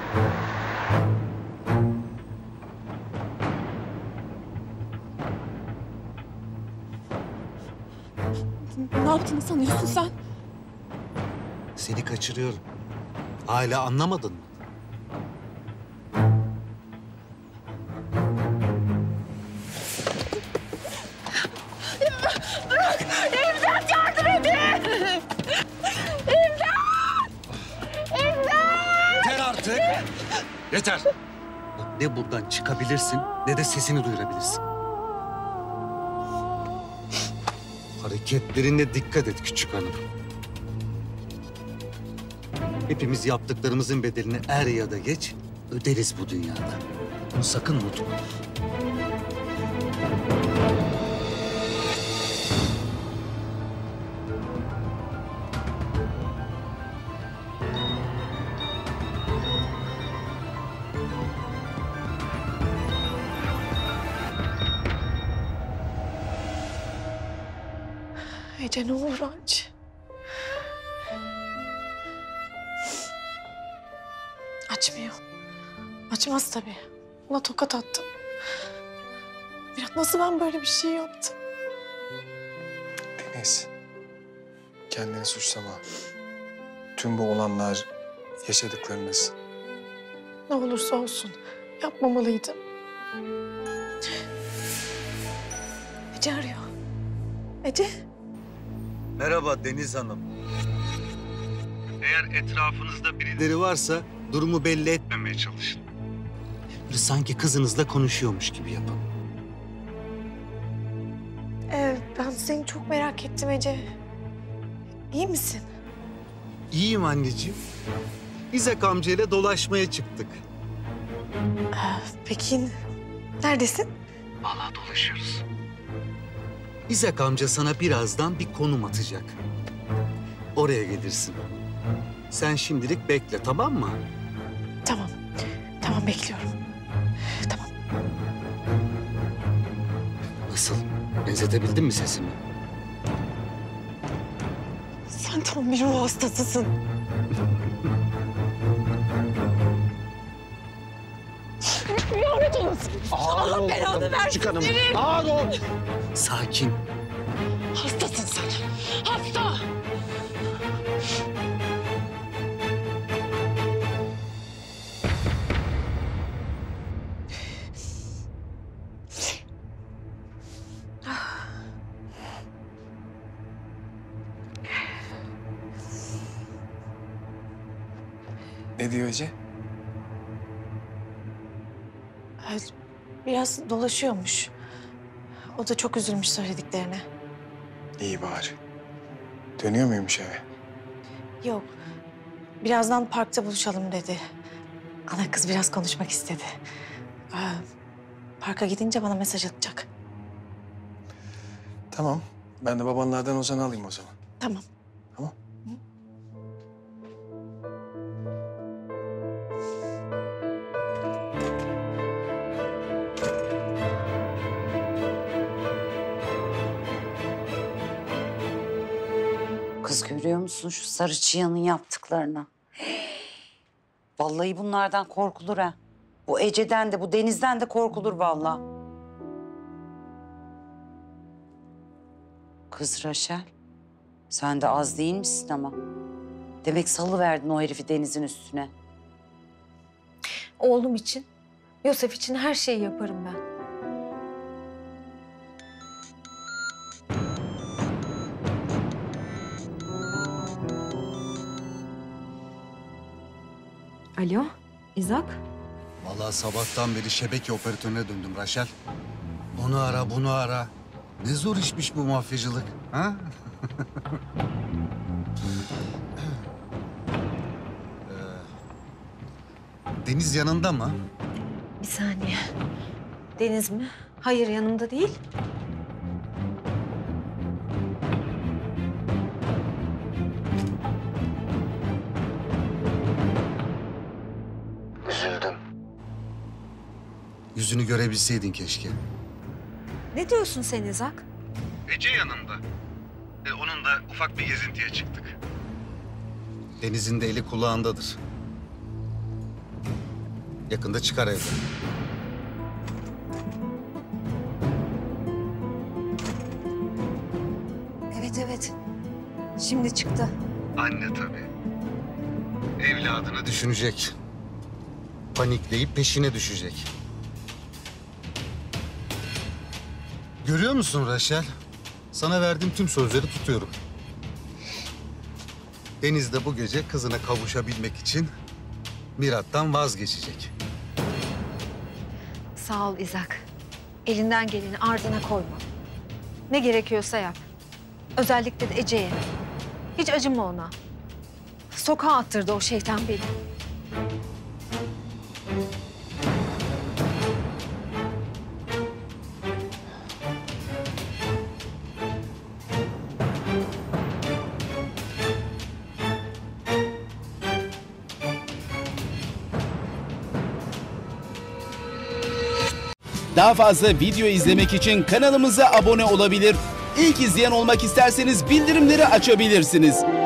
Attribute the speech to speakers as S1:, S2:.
S1: Ne yaptığını sanıyorsun sen?
S2: Seni kaçırıyorum. Hala anlamadın mı?
S1: Bırak! İmdat, yardım edin! İmdat! İmdat!
S2: Yeter artık! Yeter! Bak, ne buradan çıkabilirsin ne de sesini duyurabilirsin. Hareketlerine dikkat et küçük hanım. Hepimiz yaptıklarımızın bedelini er ya da geç öderiz bu dünyada. Bunu sakın unutma.
S1: Ece, ne olur aç. Açmıyor. Açmaz tabii. Ona tokat attım. Mirat, nasıl ben böyle bir şey yaptım?
S3: Deniz, kendini suçlama. Tüm bu olanlar, yaşadıklarınız.
S1: Ne olursa olsun yapmamalıydım. Ece arıyor. Ece.
S2: Merhaba Deniz Hanım. Eğer etrafınızda birileri varsa durumu belli etmemeye çalışın. Böyle sanki kızınızla konuşuyormuş gibi yapın.
S1: Ben seni çok merak ettim Ece. İyi misin?
S2: İyiyim anneciğim. İzak amcayla dolaşmaya çıktık.
S1: Peki neredesin?
S2: Vallahi dolaşıyoruz. İzak amca sana birazdan bir konum atacak. Oraya gelirsin. Sen şimdilik bekle, tamam mı?
S1: Tamam. Tamam, bekliyorum. Tamam.
S2: Nasıl? Benzetebildim mi sesimi?
S1: Sen tam bir ruh hastasısın. Lanet olsun. Allah belanı versin senin.
S2: Ağır ol. Sakin.
S1: Hastasın sen. Hasta.
S3: Ne diyor Ece?
S1: Biraz dolaşıyormuş. O da çok üzülmüş söylediklerine.
S3: İyi bari. Dönüyor muymuş eve?
S1: Yok. Birazdan parkta buluşalım dedi. Ana kız biraz konuşmak istedi. Parka gidince bana mesaj atacak.
S3: Tamam. Ben de babanlardan Ozan'ı alayım o zaman.
S1: Tamam.
S3: Tamam.
S4: Kız görüyor musun şu sarı çıyanın yaptıklarını? Vallahi bunlardan korkulur ha. Bu Ece'den de bu Deniz'den de korkulur vallahi. Kız Raşel, sen de az değil misin ama? Demek salıverdin o herifi Deniz'in üstüne.
S1: Oğlum için, Yosef için her şeyi yaparım ben. Alo, İzak?
S2: Vallahi sabahtan beri şebeke operatörüne döndüm Raşel. Onu ara, bunu ara. Ne zor işmiş bu mafyacılık, ha? Deniz yanında mı?
S1: Bir saniye. Deniz mi? Hayır, yanımda değil.
S2: Üzüldüm. Yüzünü görebilseydin keşke.
S1: Ne diyorsun sen İzak?
S2: Ece yanında. Onun da ufak bir gezintiye çıktık. Deniz'in de eli kulağındadır. Yakında çıkar evden.
S5: Evet. Şimdi çıktı.
S2: Anne tabii. Evladını düşünecek. Panikleyip peşine düşecek. Görüyor musun Raşel? Sana verdiğim tüm sözleri tutuyorum. Deniz de bu gece kızına kavuşabilmek için Mirat'tan vazgeçecek.
S5: Sağ ol İzak. Elinden geleni ardına koyma. Ne gerekiyorsa yap. Özellikle de Ece'ye. Hiç acıma ona. Sokağa attırdı o şeytan beni.
S6: Daha fazla video izlemek için kanalımıza abone olabilir. İlk izleyen olmak isterseniz bildirimleri açabilirsiniz.